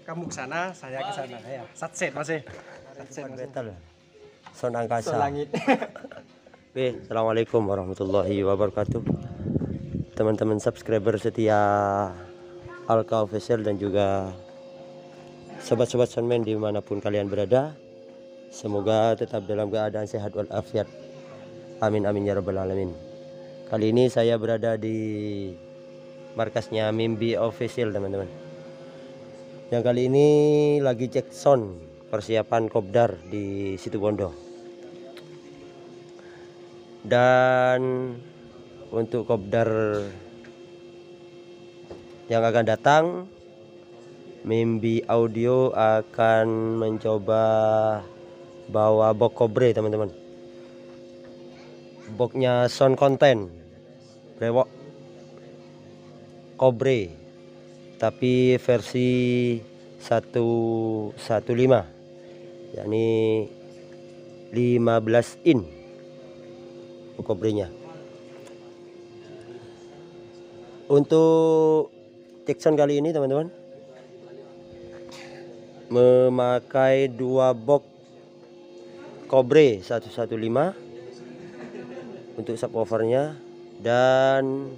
Kamu ke sana, saya ke sana. Ya, satset masih. Satset masih. Battle. Sound angkasa. Langit. Oke, assalamualaikum warahmatullahi wabarakatuh. Teman-teman subscriber setia Alka Official dan juga sobat-sobat soundman dimanapun kalian berada, semoga tetap dalam keadaan sehat walafiat. Amin amin ya rabbal alamin. Kali ini saya berada di markasnya Mimbi Official, teman-teman. Yang kali ini lagi cek sound persiapan kopdar di Situbondo. Dan untuk kopdar yang akan datang, Mimbi Audio akan mencoba bawa box Cobre, teman-teman. Boxnya sound content brewok Cobre, tapi versi 115, yakni 15 in Cobrenya. Untuk Jackson kali ini, teman-teman, memakai dua box Cobre 115 untuk subwoofernya, dan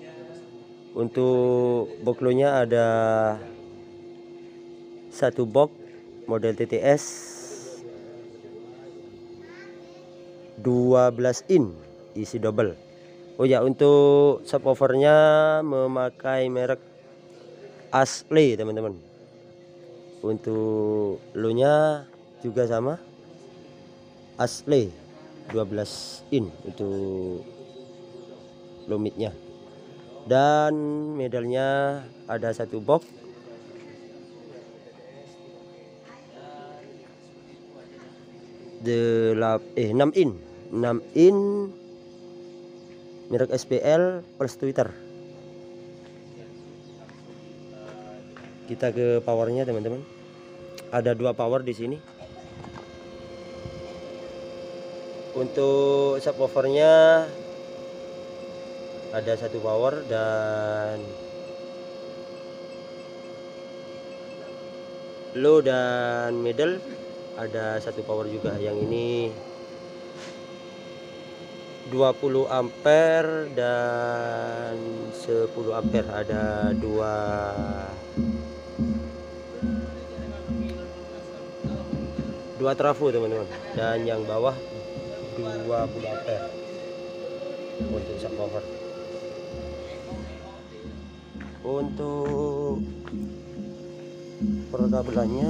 untuk boxlow-nya ada satu box model TTS 12 in isi double. Oh ya, untuk subwoofernya memakai merek Ashley, teman-teman. Untuk low-nya juga sama, Ashley 12 in untuk low mid-nya. Dan medalnya ada satu box de 6 in merek SPL plus Twitter. Kita ke powernya, teman-teman. Ada dua power di sini. Untuk subwoofernya ada satu power, dan low dan middle ada satu power juga. Yang ini 20 ampere dan 10 ampere. Ada dua trafo, teman-teman, dan yang bawah 20 ampere untuk subwoofer. Untuk perkabelannya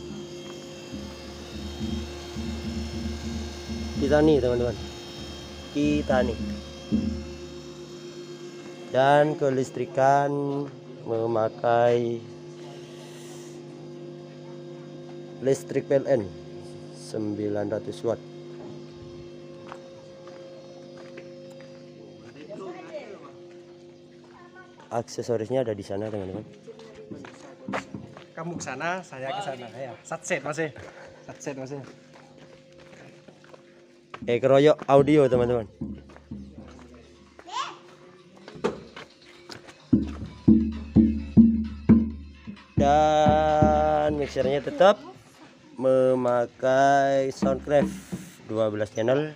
Titani, teman-teman, Titani. Dan kelistrikan memakai listrik PLN 900 watt. Aksesorisnya ada di sana, teman-teman. Kamu ke sana, saya ke sana. Ya, satset masih. Satset masih. Keroyok audio, teman-teman. Dan mixernya tetap memakai Soundcraft 12 channel.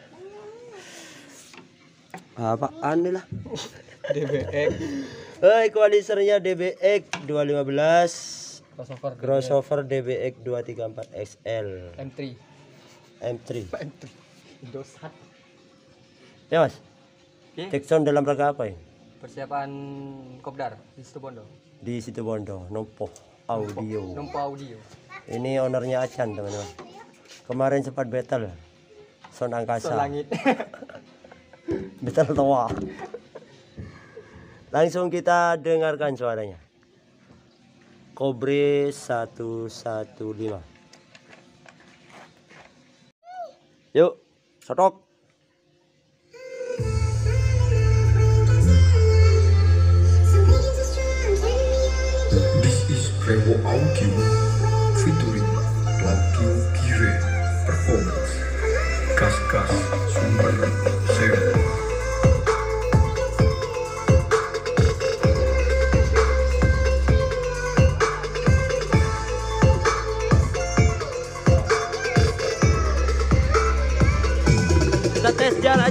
Apaan nih lah? DBX. Equalizernya DBX 215, crossover DBX 234 XL M3. Indosat. Ya, Mas. Cek sound dalam rangka apa ya? Persiapan kopdar di Situbondo. Di Situbondo, Nompo Audio. Nompo Audio. Ini ownernya Acan, teman-teman. Kemarin sempat battle sound angkasa. Langit. Battle tua. Langsung kita dengarkan suaranya. Cobre 115. Yuk, sotok. This is Revo Audio featuring Lucky Kire Performance. Gas-gas sumber sewa.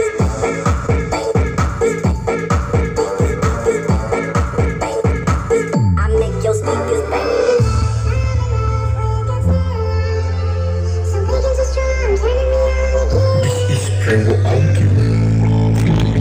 I make your speakers bang. This is Prego Audio.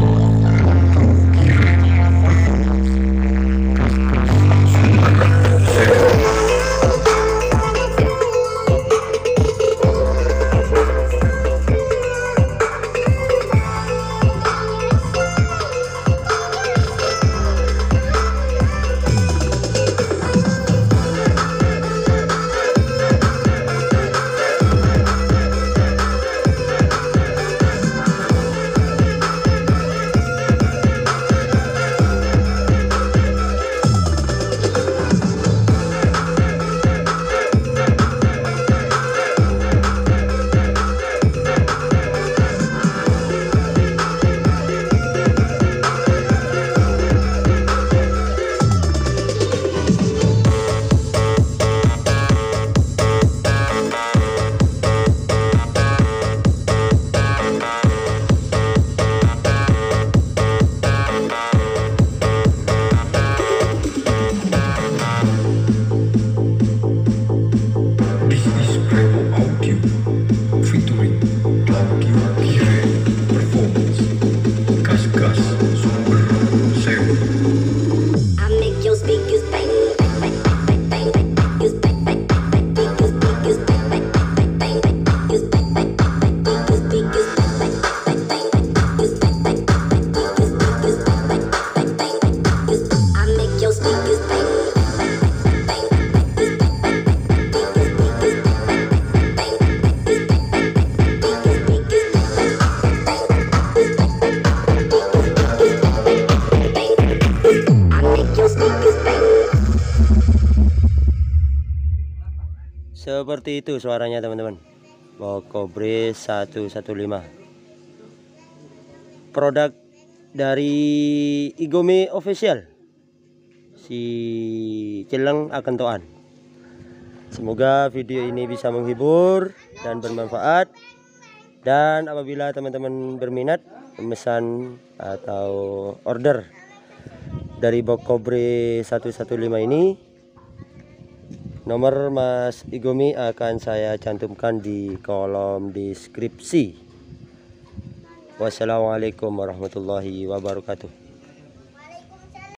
This is Prego Audio featuring Claudio Kire Performance Gas-gas Sumber Sewu. I make your speakers bang, bang, bang, bang, bang, bang. You bang, bang, bang, bang, you speakers bang, bang, bang, bang, bang. You bang, bang, bang, bang, you speakers bang, bang, bang, bang, bang. You bang, bang, bang, bang, you speakers bang, bang, bang, bang, bang. I make your speakers bang, bang, bang, bang, bang, bang. You bang, bang, bang, bang, your speakers bang, bang, bang, bang, bang. You bang, bang, bang, bang, your speakers bang, bang, bang, bang. I make your speakers bang. Seperti itu suaranya teman-teman. Bokobre 115. Produk dari Igomi Official. Si Celeng akan toan. Semoga video ini bisa menghibur dan bermanfaat. Dan apabila teman-teman berminat memesan atau order dari Bokobre 115 ini, nomor Mas Igomi akan saya cantumkan di kolom deskripsi. Wassalamualaikum warahmatullahi wabarakatuh.